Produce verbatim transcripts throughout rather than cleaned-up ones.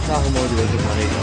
rarement des voitures pareilles.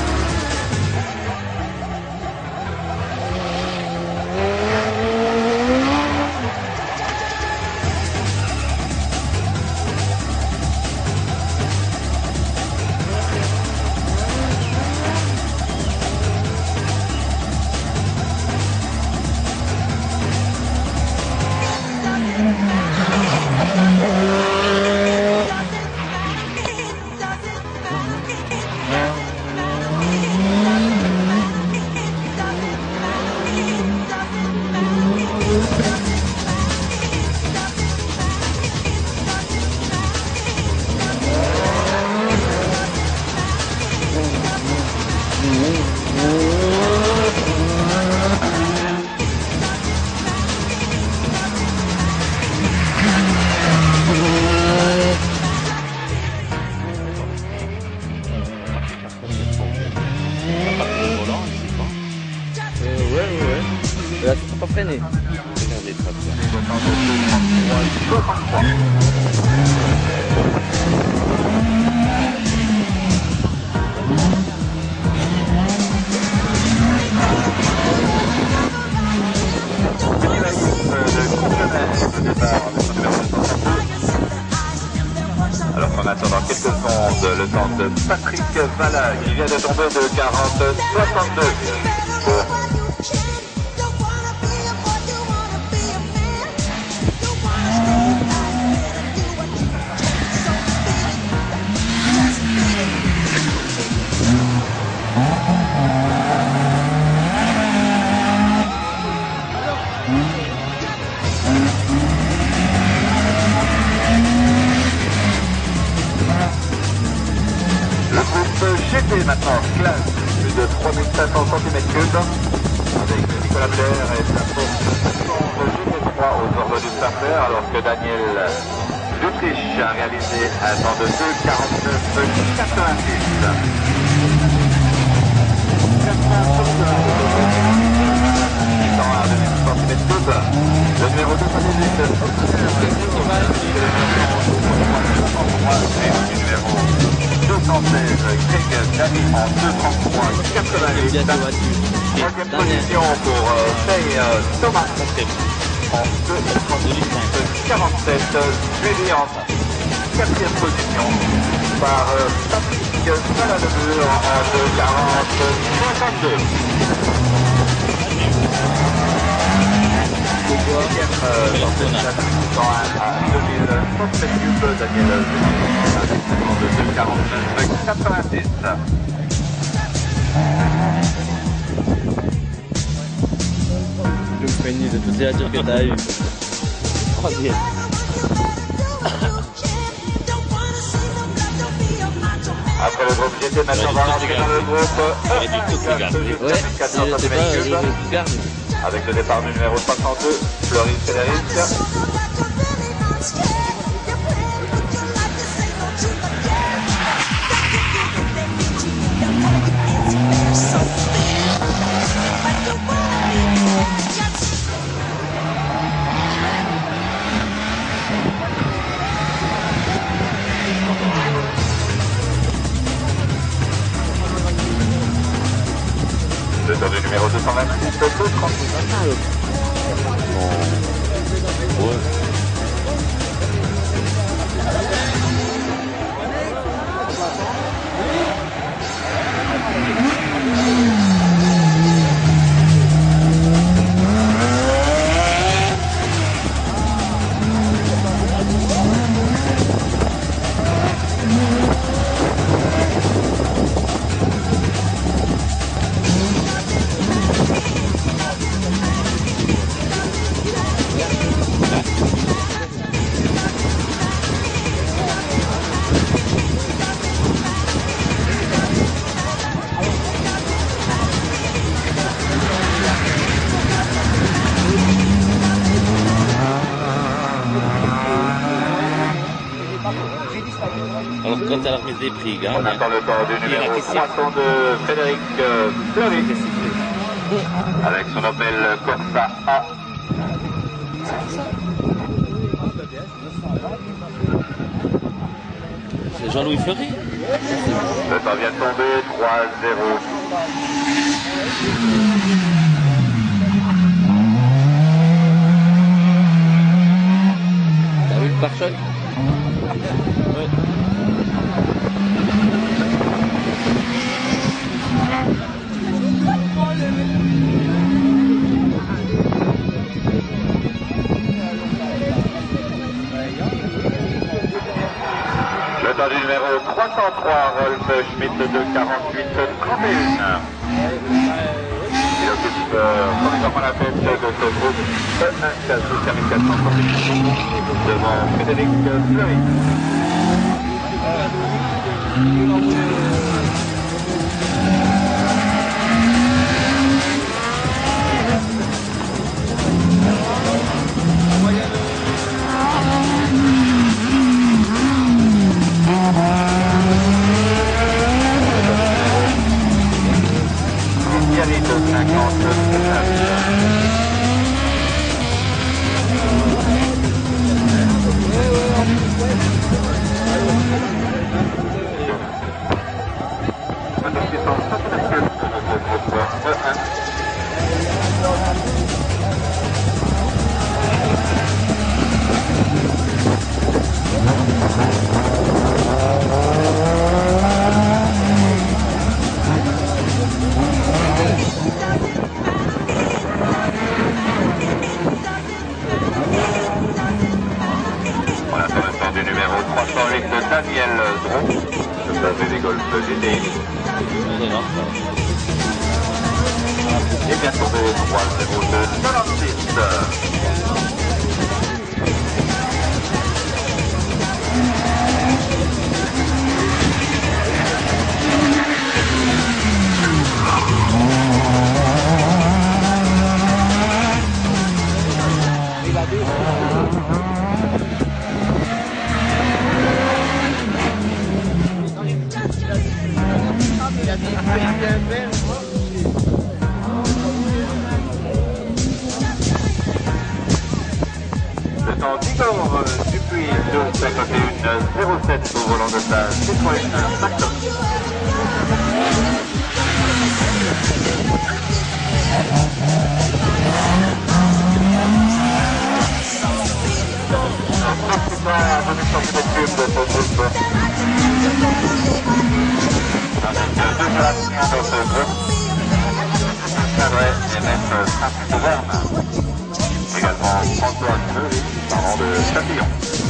Là, ça sera pas freiné. Regardez, ça Alors qu'on attend dans quelques secondes le temps de Patrick Valla qui vient de tomber de quarante soixante-deux. Le groupe G T maintenant classe plus de trois mille cinq cents centimètres cubes avec Nicolas Blair et sa force G T trois aux ordres du starter alors que Daniel d'Autriche a réalisé un temps de deux quarante-neuf quatre-vingt-six. Le numéro deux cent dix-huit, le numéro deux cent seize, Greg Dany en deux trente-trois quatre-vingt-huit. Troisième position pour Faye Thomas en deux trente-huit quarante-sept, suivi en quatrième position par Patrick Valademur en deux quarante soixante-deux. Deuxième dans cette classe à deux mille soixante-sept cubes, Daniel de deux quarante-neuf quatre-vingt-six. Je me fais une de toutes les voitures que t'as eues. Troisième. Après le groupe G T, maintenant on va rentrer dans le groupe E, quatre cents centimètres cubes. Avec le départ du numéro soixante-deux, Floris Frédéric. Le tour du numéro deux cent vingt-six, deux trente-six. Ouais. Alors quand elle a remis des prix, gars, on attend le temps du numéro trois cents de Frédéric Fleury avec son Opel Corsa A. c'est Jean-Louis Fleury. Le temps vient de tomber, trois zéro. T'as vu le pare-choc? Oui. Le temps du numéro trois cent trois, Rolf Schmitt de quarante-huit trente et un. Il occupe euh, provisoirement la tête de ce groupe E un classe de termine quatre cents compétition devant Frédéric Fleury. Yannick de cinquante-neuf. De Daniel Dron, de la V V Golf G T I. Et bien tombé trois zéro de Solantis. Le temps d'Igor Dupuis de cinquante et un zéro sept au volant de sa Citroën Saxo. Avec deux places dans ce groupe, Cadret et Maître Saint-Ouverne. Également François Fleury, parlant de Châtillon.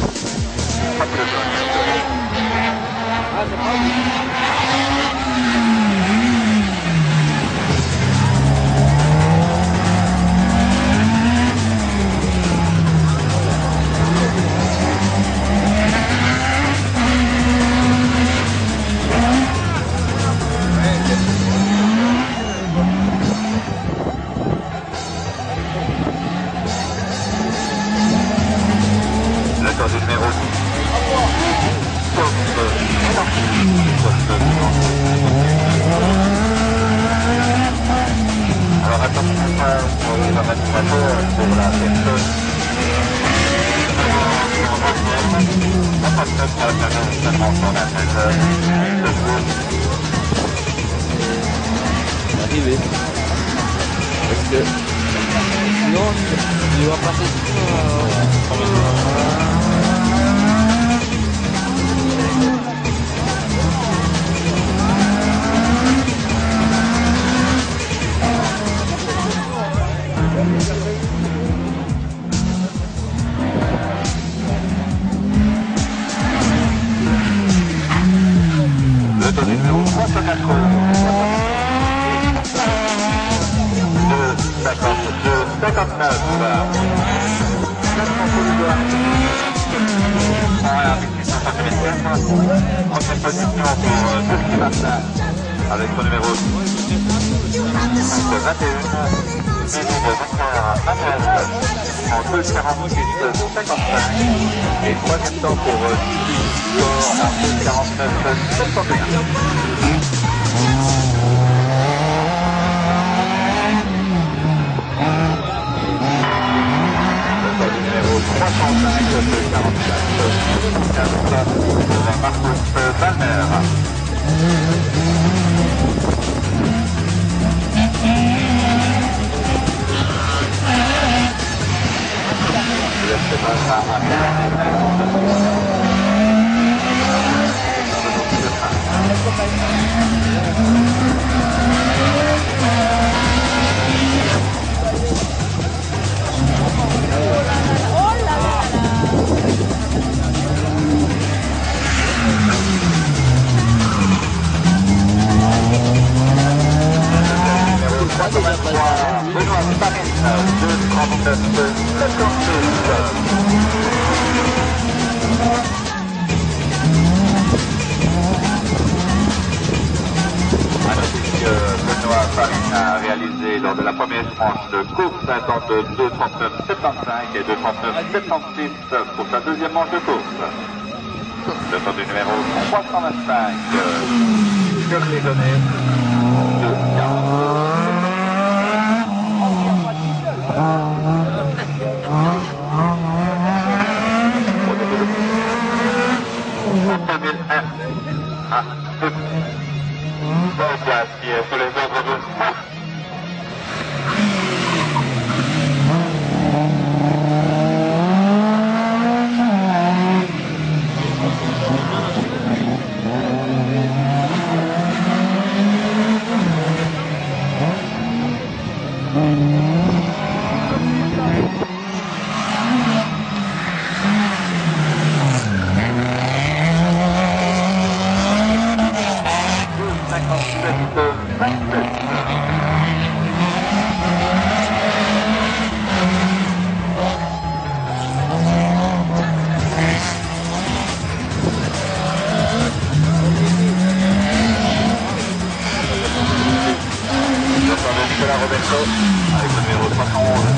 Le temps du numéro alors attention pour les animateurs, pour la personne. On passe notre canon seulement sur la tête de Arrivé. Parce que sinon il va passer sur le temps du numéro trois cent quatre. cinquante-deux cinquante-neuf. Prochaine position pour Turquie Martin avec son numéro vingt et un, Mimi de Victor Manuel en deux quarante-six cinquante-cinq et troisième temps pour Turquie Score en deux quarante-neuf soixante et un. trois cent cinq, deux quarante-quatre, quinze, Marcus Balmer. Paris, deux trente-neuf Benoît Farine a réalisé lors de la première tranche de course un temps de deux trente-neuf soixante-quinze et deux trente-neuf soixante-six pour sa deuxième manche de course. Le temps du numéro trois cent vingt-cinq, sur les données de deux mille un à deux qui est sous les ordres de Nicolas Roberto avec le numéro trois cent onze.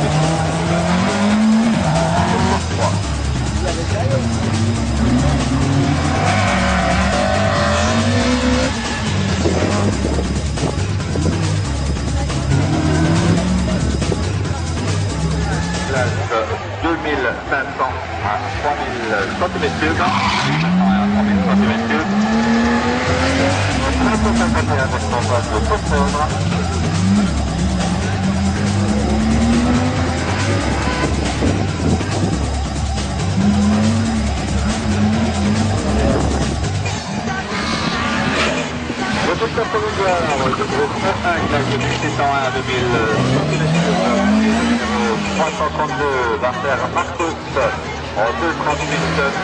Place deux mille cinq cents à trois mille centimètres cubes. trois mille centimètres cubes. trois cent cinquante et un de phosphore. Le secteur provisoire, le groupe un, classe de six cent un à deux mille trois cent trente-deux, va faire Marcos en deux trente-huit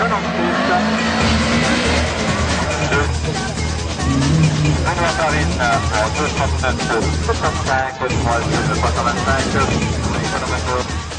soixante-six. Benoît Farine en deux trente-neuf soixante-cinq, troisième trois cent vingt-cinq,